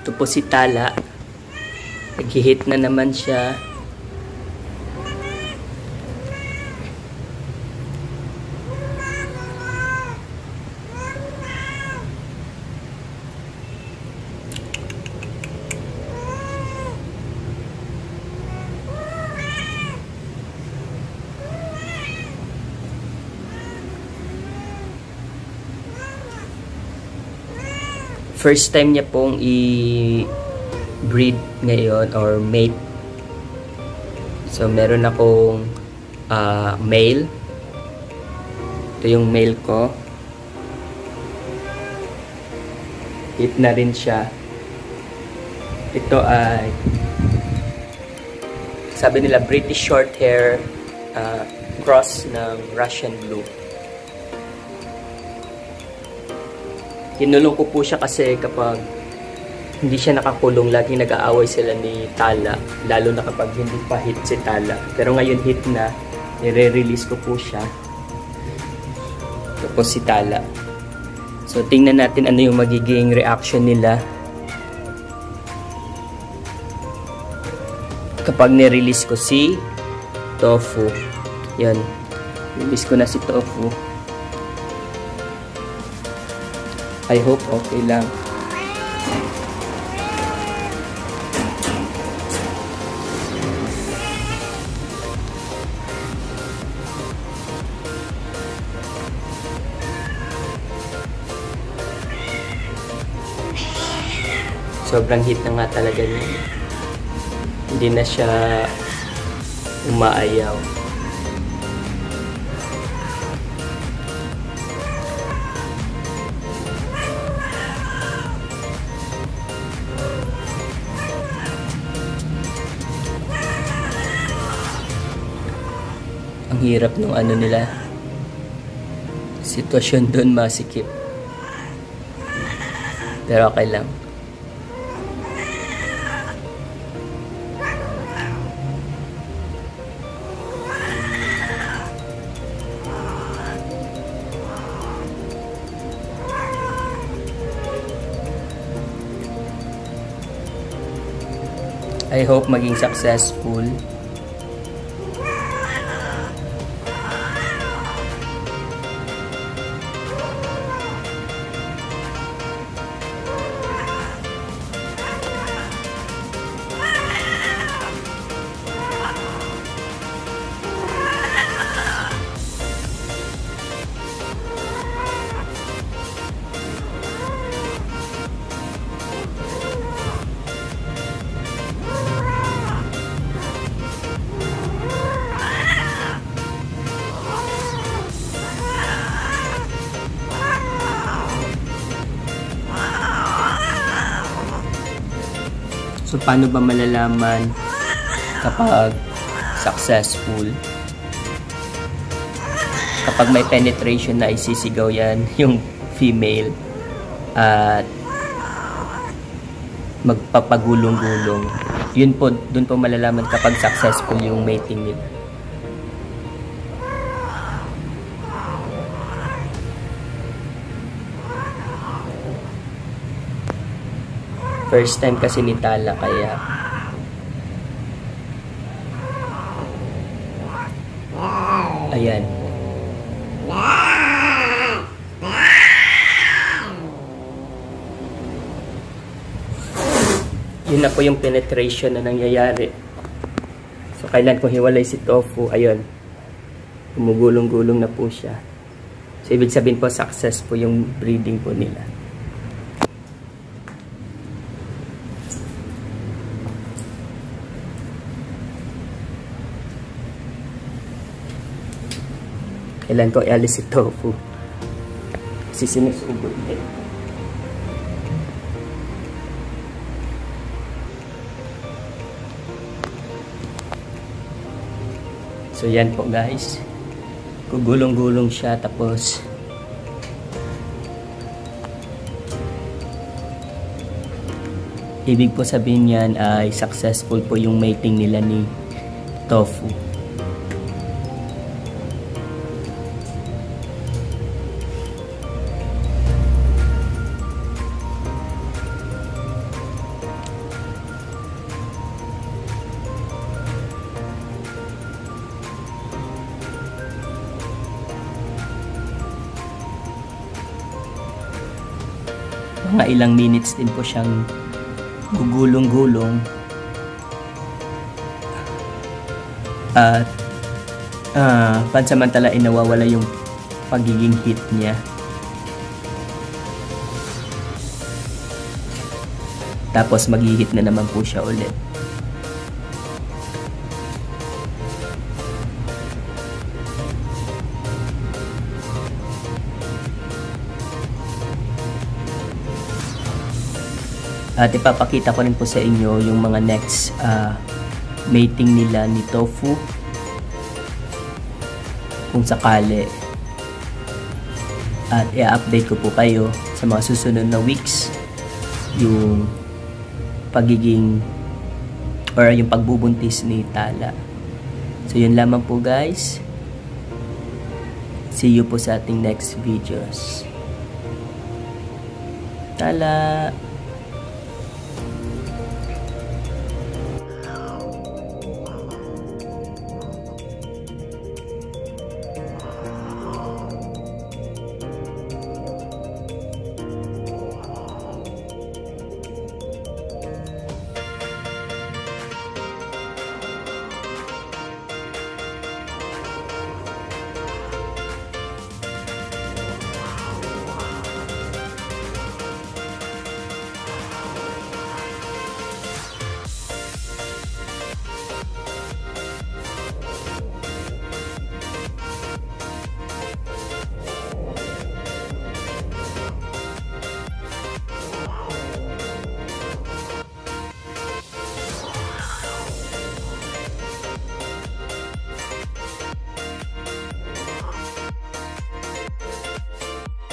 Ito po si Tala. Nag-hit na naman siya. First time niya pong i-breed ngayon or mate. So, meron akong male. Ito yung male ko. Hit na rin siya. Ito ay sabi nila British Shorthair cross ng Russian Blue. Kinulong ko po siya kasi kapag hindi siya nakakulong, laging nag-aaway sila ni Tala. Lalo na kapag hindi pa hit si Tala. Pero ngayon hit na, nire-release ko po siya. Tapos si Tala. So tingnan natin ano yung magiging reaction nila kapag nire-release ko si Tofu. Yan. Release ko na si Tofu. I hope okay lang. Sobrang hit na nga talaga niya. Hindi na siya umaayaw. Ang hirap nung ano nila, sitwasyon doon, masikip. Pero okay lang. I hope maging successful. So, paano ba malalaman kapag successful? Kapag may penetration na, isisigaw yan yung female at magpapagulong-gulong. Yun po, dun po malalaman kapag successful yung mating nila. First time kasi ni Tala, kaya ayan. Yun na po yung penetration na nangyayari. So kailan ko hiwalay si Tofu, ayun, umugulong-gulong na po siya. So ibig sabihin po success po yung breeding po nila. Kailan ko ialis si Tofu kasi sinusubod din. So yan po guys, gugulong-gulong siya, tapos ibig po sabihin yan ay successful po yung mating nila ni Tofu. mga ilang minutes din po siyang gugulong-gulong. At pansamantala ay nawawala yung pagiging heat niya. Tapos mag-heat na naman po siya ulit. At ipapakita ko rin po sa inyo yung mga next mating nila ni tofu. Kung sakali. At i-update ko po kayo sa mga susunod na weeks yung pagiging or yung pagbubuntis ni Tala. So yun lamang po guys. See you po sa ating next videos. Tala!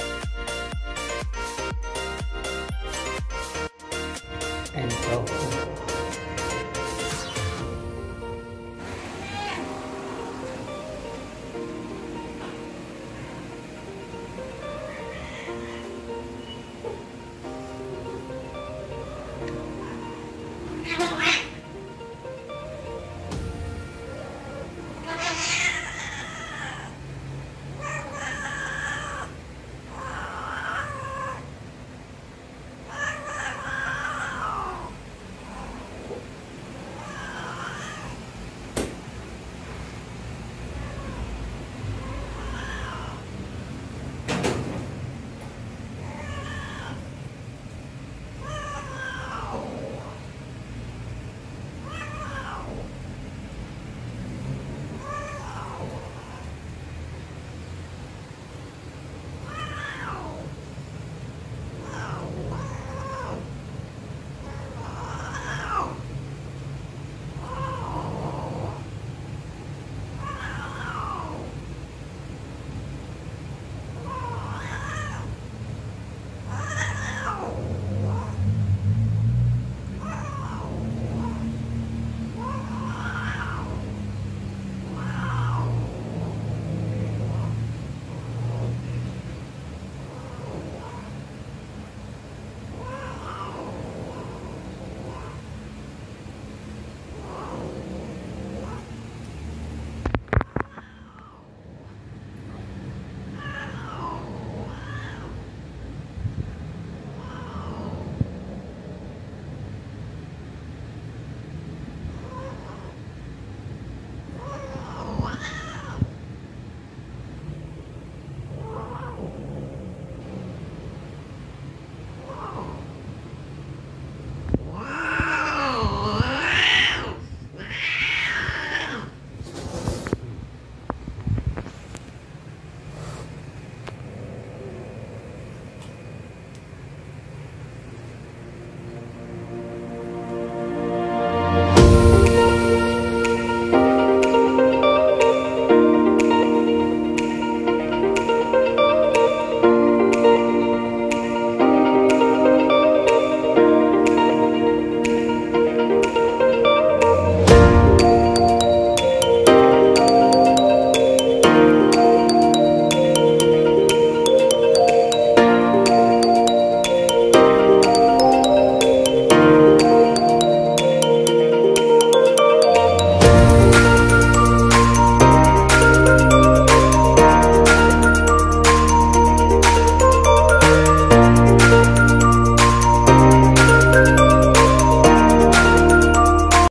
And so